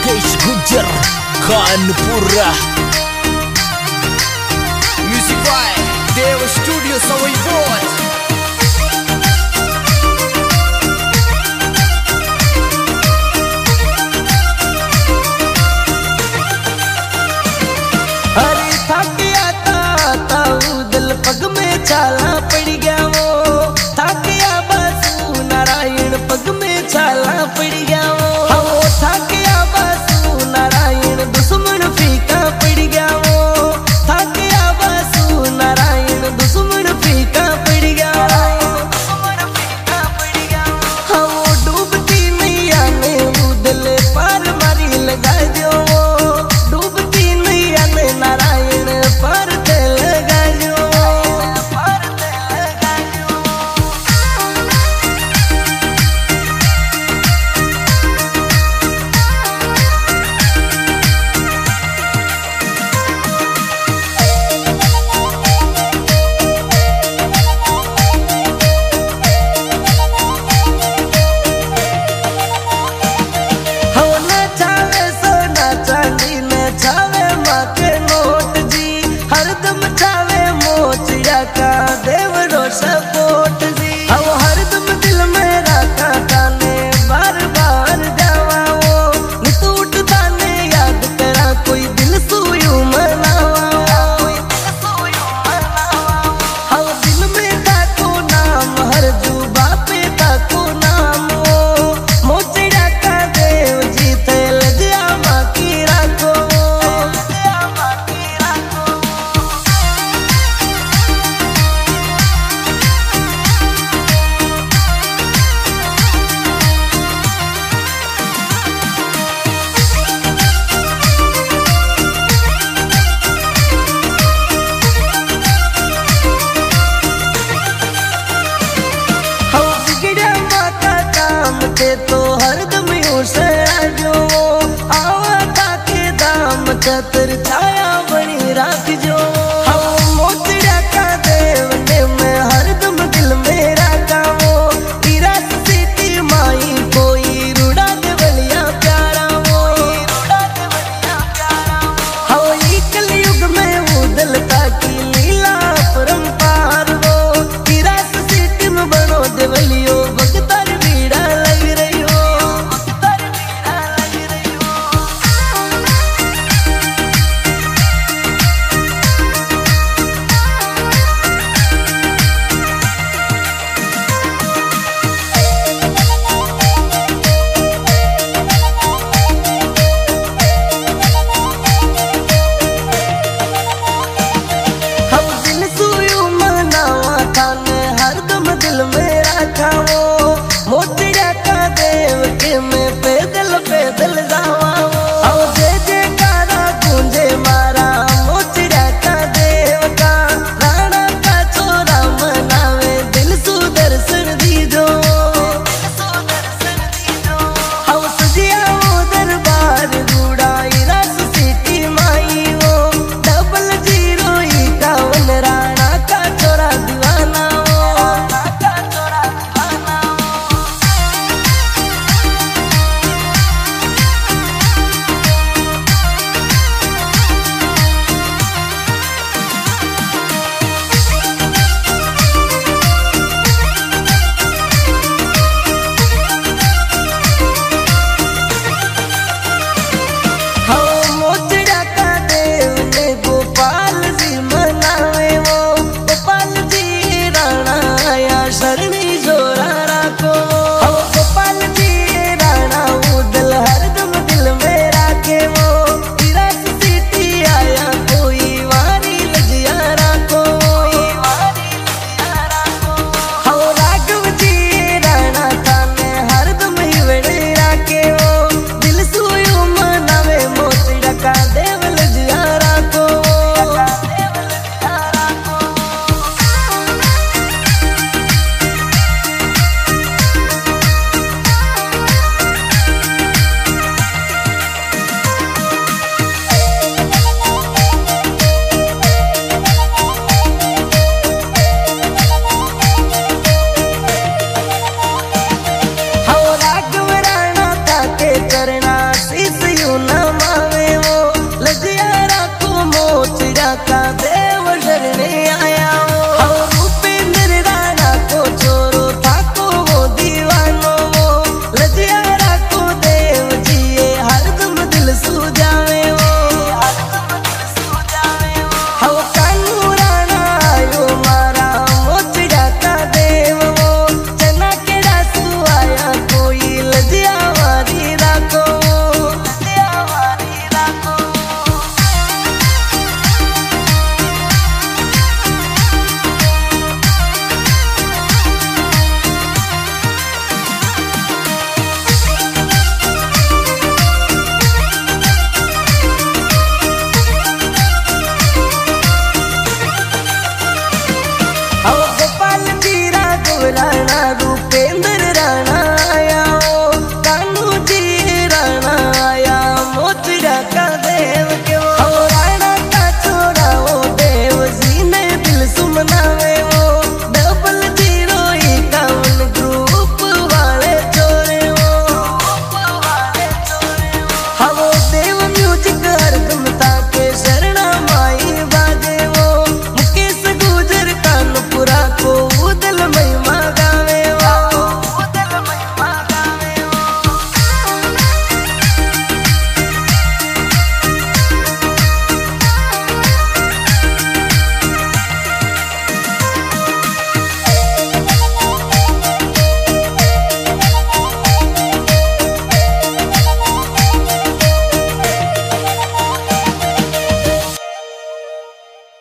Yogesh Gujjar Kanpura. Music by Dev studio Sawai बोल। अरे थक गया था दिल पग में छाला पड़ गया वो, थक गया बासु नारायण पग में छाला पड़ गया वो, थक गया बासु नारायण दुश्मन फीका पड़ गया वो, थक गया बासु नारायण दुश्मन फीका पड़ गया। हाँ वो डूबती नैया ने वो दिल पार मारी लगा दो, डूबती नैया ने नारायण पार लगा दो। का देवरो सपोर्ट जी हरदम दिल में रखा ताने बार बार जावा वो नितूट ताने याद करा कोई दिल सोयू मनावा हाँ दिल में ताको नाम हर जुबा पे ताको नाम वो मोचड़ा का देव जी थे लगा बाकी राखो। तो हरदम से आजो आवा ताके दाम छतर छाया बनी राख जो।